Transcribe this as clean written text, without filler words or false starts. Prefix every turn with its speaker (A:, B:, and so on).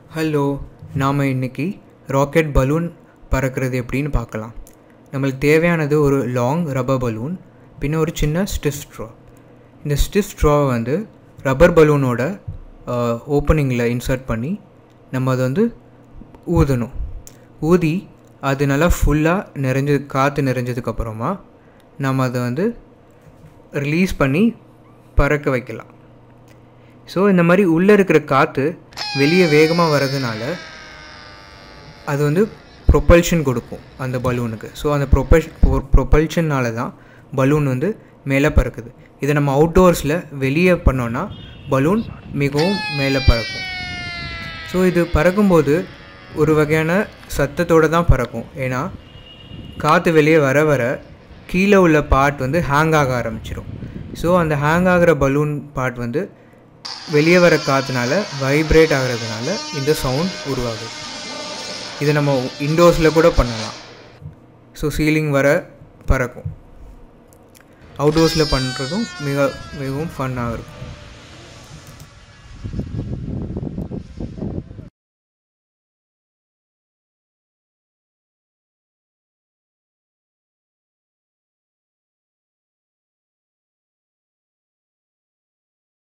A: Hello, நாம் இன்றைக்கி rocket balloon பறக்கிறது எப்படின்னு பார்க்கலாம். நம்மளுக்கு தேவையானது ஒரு லாங் ரப்பர் பலூன், பின்ன ஒரு சின்ன ஸ்டிஃப் ஸ்ட்ரா. இந்த ஸ்டிஃப் ஸ்ட்ராவை வந்து ரப்பர் பலூனோட ஓப்பனிங்கில் இன்சர்ட் பண்ணி நம்ம அதை ஊதணும். ஊதி அது நல்லா ஃபுல்லாக காற்று நிறைஞ்சதுக்கப்புறமா நம்ம அதை ரிலீஸ் பண்ணி பறக்க வைக்கலாம். ஸோ இந்த மாதிரி உள்ளே இருக்கிற காற்று வெளியே வேகமாக வர்றதுனால அது ப்ரொப்பல்ஷன் கொடுக்கும் அந்த பலூனுக்கு. ஸோ அந்த ப்ரொப்பல்ஷனால் தான் பலூன் மேலே பறக்குது. இதை நம்ம அவுட்டோர்ஸில் வெளியே பண்ணோன்னா பலூன் மிகவும் மேலே பறக்கும். ஸோ இது பறக்கும்போது ஒரு வகையான சத்தத்தோடு தான் பறக்கும். ஏன்னா காற்று வெளியே வர வர கீழே உள்ள பார்ட் ஹேங் ஆக ஆரம்பிச்சிடும். ஸோ அந்த ஹேங் ஆகிற பலூன் பார்ட் வெளியே வர காற்றுனால வைப்ரேட் ஆகிறதுனால இந்த சவுண்ட் உருவாகுது. இதை நம்ம இன்டோர்ஸில் கூட பண்ணலாம். ஸோ சீலிங் வர பறக்கும். அவுட்டோர்ஸில் பண்ணுறதும் மிகவும் ஃபன்னாக இருக்கும்.